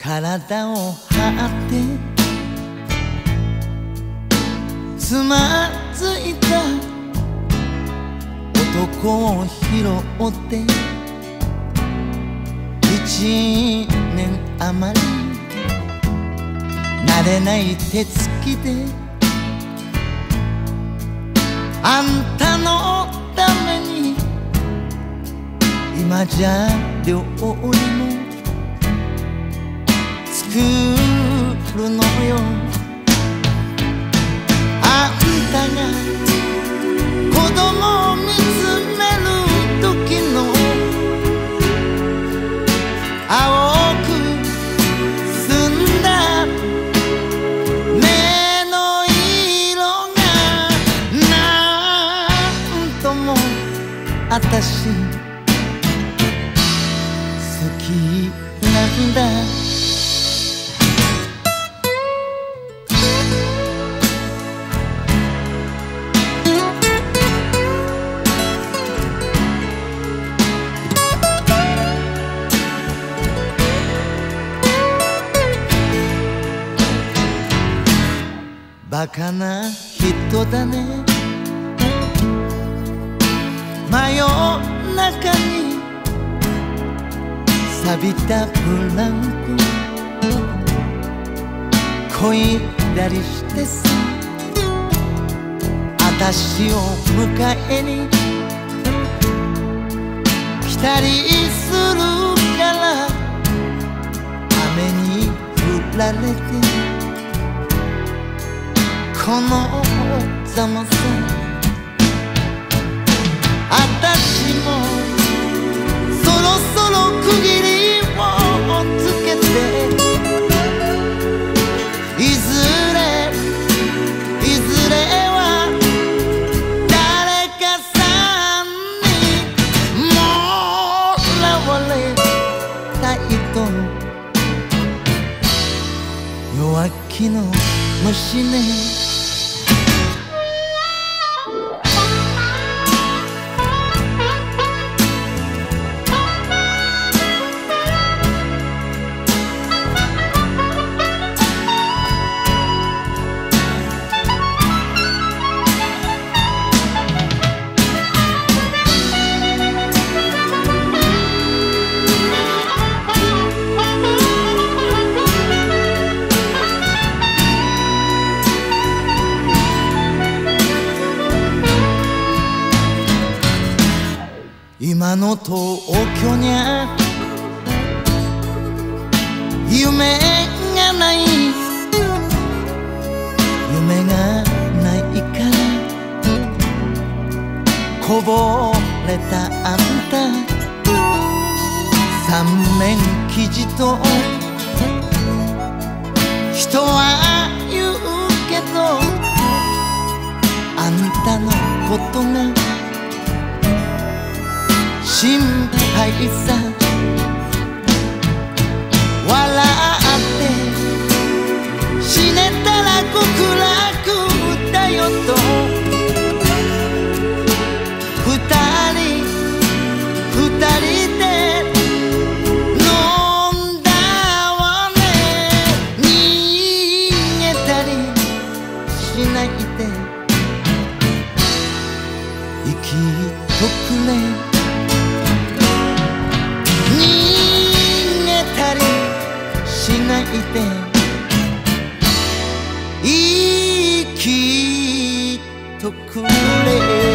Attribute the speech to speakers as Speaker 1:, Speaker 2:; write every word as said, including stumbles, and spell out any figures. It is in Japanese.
Speaker 1: 体を張ってつまずいた男を拾って一年余り慣れない手つきであんたのために今じゃ料理も作るのよ。あんたが子供を見つめる時の青く澄んだ目の色がなんともあたし好きなんだ。バカな人だね。真夜中に錆びたブランコ漕いだりしてさ、あたしを迎えに来たりするから雨に降られてこのざまさ、あたしもそろそろ区切りをつけて、いずれいずれは誰かさんにもらわれたいと、弱気の虫ね。今の東京にゃ夢がない、夢がないからこぼれたあんた三面生地と人は言うけど、あんたのことが心配さ、笑って死ねたら極楽だよと二人二人で飲んだわね。逃げたりしないで生きとくれ。しないで生きとくれ。